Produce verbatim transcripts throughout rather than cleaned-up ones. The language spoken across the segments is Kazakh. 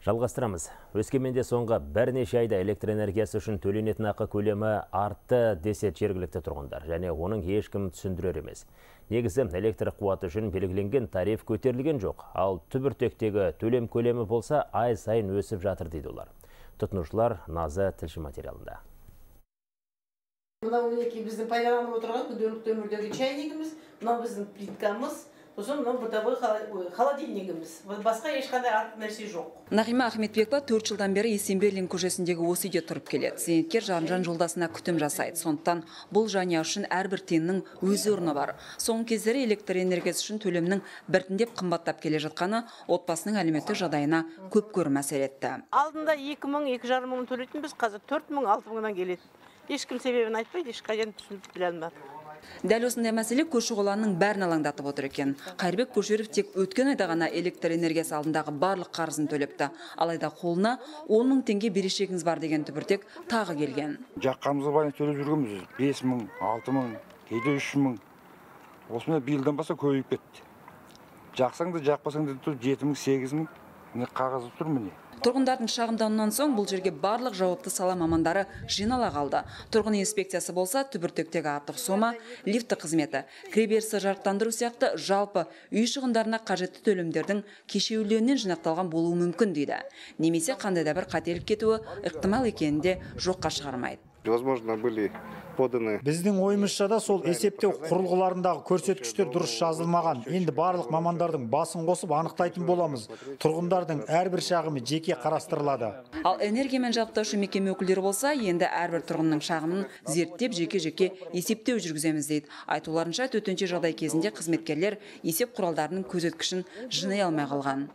Жалғастырамыз. Өскеменде соңғы бірнеше айда электр энергиясы үшін төленетін ақы көлемі артты десе жергілікті тұрғындар, және оның ешкім түсіндірер емес. Негізі электр қуаты үшін белгіленген тариф көтерілген жоқ, ал түбіртектегі төлем көлемі болса ай сайын өсіп жатыр дейді олар. Тұтынушылар Наза тілші материалында. Мынау мінекей біздің пайдаланып отырған күнделікті өмірдегі чайнигіміз, мынау біздің плиткамыз, сосын мынау бытовой холодильнигіміз. Басқа ешқандай артық нәрсе жоқ. Нағима Ахметбекова төрт жылдан бері Есенберлин көшесіндегі осы үйде тұрып келеді. Зейнеткер жан-жан жолдасына күтім жасайды. Сондықтан бұл жанұя үшін әрбір тиынның өз орны бар. Соңғы кездері электр энергиясы үшін төлемнің біртіндеп қымбаттап келе жатқаны отбасының әлеуметтік жағдайына көп көрім әсер етті. Алдында екі мың, екі жарым мың төлейтін, біз қазір төрт мың, алты мыңнан келеді. Ешкім себебін айтпайды, ешқайдан түсініп біле алмады. Дәл осындай мәселе көші-қоланның бәрін алаңдатып отыр екен. Қайырбек Көшеров тек өткен айда ғана электр энергиясы алдындағы барлық қарызын төлепті. Алайда қолына он мың теңге берешегіңіз бар деген түбіртек тағы келген. Жаққанымызға байланысты төлеп жүргенбіз. бес мың, алты мың, кейде үш мың. Осымен биылдан баса көбейіп кетті. Жақсаң да жақпасаң да жеті мың, сегіз мың қағазы тұр міне. Тұрғындардың шағымдануынан соң бұл жерге барлық жауапты сала мамандары жинала қалды. Тұрғын үй инспекциясы болса түбіртектегі артық сома, лифті қызметі, кіреберісті жарықтандыру сияқты жалпы үй шығындарына қажетті төлемдердің кешеуілдерінен жинақталған болуы мүмкін дейді. Немесе қандай да бір қателік кетуі ықтимал екенін де жоққа шығармайды. Возможно, были поданы. Біздің ойымызша да сол есептеу құрылғыларындағы көрсеткіштер дұрыс жазылмаған. Енді барлық мамандардың басын қосып анықтайтын боламыз. Тұрғындардың әрбір шағымы жеке қарастырылады. Ал энергиямен жабдықтаушы мекеме өкілдері болса, енді әрбір тұрғынның шағымын зерттеп жеке-жеке есептеу жүргіземіз дейді. Айтуларынша төтенше жағдай кезінде қызметкерлер есеп құралдарының көрсеткішін жинай алмай қалған.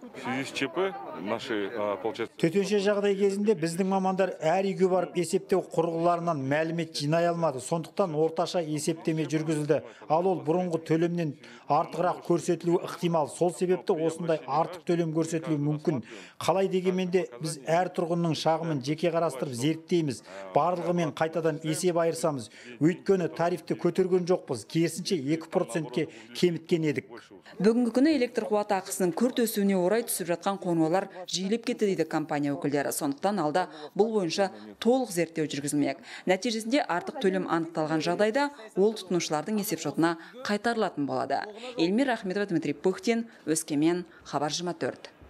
Төтенше жағдай кезінде біздің мамандар әр үйге барып есептеу құрылғыларынан мәлімет жинай алмады. Сондықтан орташа есептеме жүргізілді. Ал ол бұрынғы төлемнен артығырақ көрсетілуі ықтимал. Сол себепті осындай артық төлем көрсетілуі мүмкін. Қалай дегенменде біз әр тұрғынның шағымын жеке қарастырып зерттейміз. Барлығымен қайтадан есеп айырсамыз. Өйткені тарифті көтерген жоқпыз. Керісінше екі процентке кеміткен едік. Бүгінгі күні электр қуаты ақысының күрт өсуіне орай түсіп жатқан қоңыраулар жиілеп кетті дейді компания өкілдері. Сондықтан алда бұл бойынша толық зерттеу жүргізілмек. Нәтижесінде артық төлем анықталған жағдайда ол тұтынушылардың есепшотына қайтарылатын болады. Эльмира Ахметова, Дмитрий Пыхтин, Өскемен, Хабар жиырма төрт.